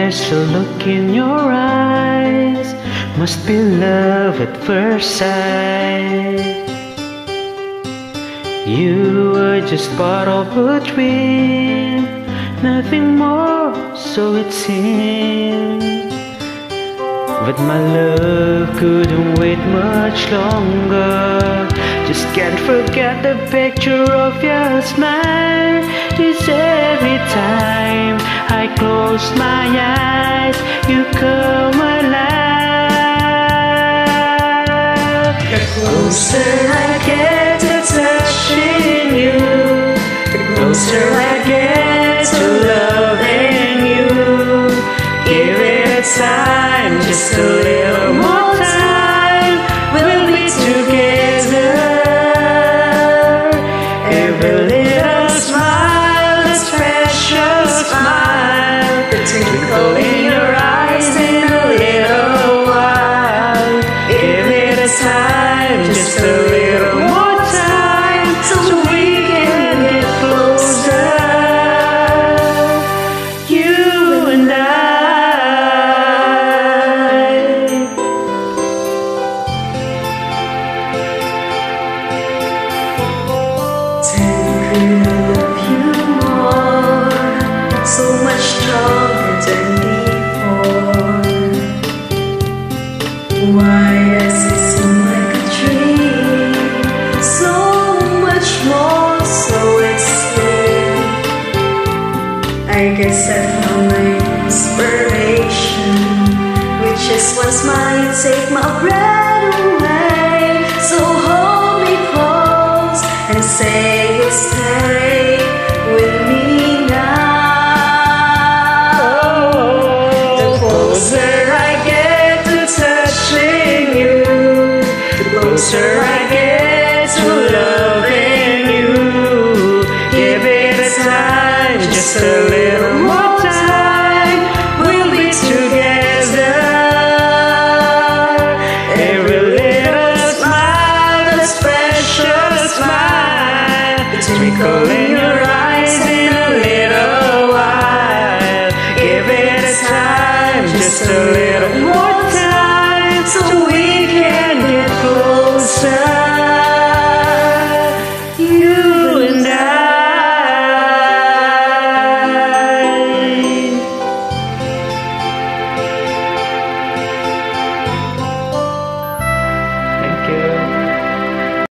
There's a look in your eyes, must be love at first sight. You were just part of a dream, nothing more, so it seemed. But my love couldn't wait much longer. Just can't forget the picture of your smile. This every time I close my eyes, you come alive. The closer I get to touching you, the closer I get to loving you. Give it time, just a little more time, we'll be together. Every little smile, this precious smile, the twinkle in your eyes in a little while. Give it a time, just a little more time, so we can get closer, you and I. Could I love you more, so much stronger than before? Why does it seem like a dream? So much more, so it's clear. I guess I found my inspiration, which is one smile, you take my breath away. So hold me close and say you'll stay with me now. The closer I get to touching you, the closer I get to loving you. Give it a time, just a little more time, we'll be together. Every little smile, this precious smile, twinkle in